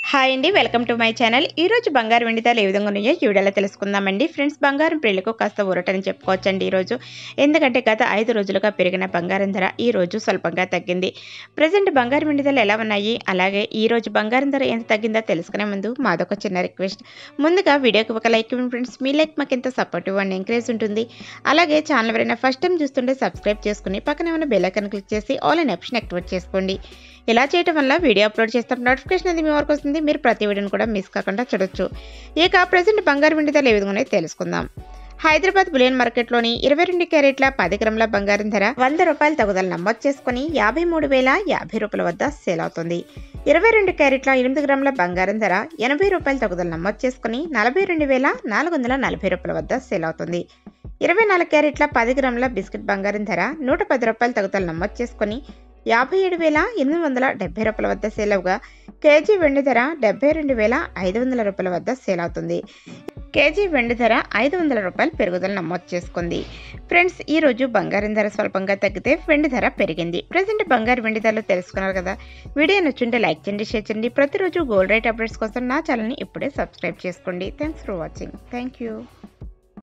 Hi అండి, welcome to my channel. ఈ రోజు బంగారం వెండి ధరలు ఏ విధంగా ఉన్నాయో ఈ వీడియోలో తెలుసుకుందామండి. ఫ్రెండ్స్, బంగారం ప్రియులకు కాస్త ఊరటని చెప్పుకోవచ్చండి ఈరోజు. ఎందుకంటే గత 5 రోజులుగా పెరిగిన బంగారం ధర ఈ రోజు స్వల్పంగా తగ్గింది. ప్రజెంట్ బంగారం వెండి ధరలు ఎలా ఉన్నాయి, అలాగే ఈ రోజు బంగారం ధర ఎంత తగ్గిందో తెలుసుకునే ముందు మాదొక చిన్న రిక్వెస్ట్. ముందుగా వీడియోకి ఒక లైక్ ఇవ్వండి ఫ్రెండ్స్. మీ లైక్ మాకు ఎంత సపోర్టివ్ అండ్ ఎంకరేజ్ ఉంటుంది. అలాగే ఛానల్ ఎవరైనా ఫస్ట్ టైం చూస్తుంటే సబ్స్క్రైబ్ చేసుకుని పక్కనే ఉన్న బెల్ ఐకాన్ క్లిక్ చేసి ఆల్ అనే ఆప్షన్ యాక్టివేట్ చేసుకోండి. ఇలా చేయడం వల్ల వీడియో అప్లోడ్ చేస్తాం నోటిఫికేషన్ అనేది మీ వరకు వస్తుంది. మీరు ప్రతి వీడియోని కూడా మిస్ కాకుండా చూడొచ్చు. ఇక ప్రజెంట్ బంగారు వెండి ధరలు ఏ విధంగా తెలుసుకుందాం. హైదరాబాద్ బులియన్ మార్కెట్లోని 22 క్యారెట్ల 10 గ్రాముల బంగారం ధర 100 రూపాయల తగ్గుదల నమోదు చేసుకుని 53,050 రూపాయల వద్ద సేల్ అవుతుంది. 22 క్యారెట్ల 8 గ్రాముల బంగారం ధర 80 రూపాయల తగ్గుదల నమోదు చేసుకుని 42,440 రూపాయల వద్ద సేల్ అవుతుంది. 24 క్యారెట్ల 10 గ్రాముల బిస్కెట్ బంగారం ధర 110 రూపాయల తగ్గుదల నమోదు చేసుకుని 57,870 రూపాయల వద్ద సేల్ అవగా కేజీ వెండి ధర 72,500 రూపాయల వద్ద సేల్ అవుతుంది. కేజీ వెండి ధర 500 రూపాయలు పెరుగుదల నమోదు చేసుకుంది. ఫ్రెండ్స్, ఈ రోజు బంగారం ధర స్వల్పంగా తగ్గితే వెండి ధర పెరిగింది. ప్రజెంట్ బంగారు వెండి ధరలు తెలుసుకున్నారు కదా. వీడియో నచ్చుంటే లైక్ చేయండి, షేర్ చేయండి. ప్రతిరోజు గోల్డ్ రేట్ అప్డేట్స్ కోసం నా ఛానల్ని ఇప్పుడే సబ్స్క్రైబ్ చేసుకోండి. Thanks for watching. Thank you.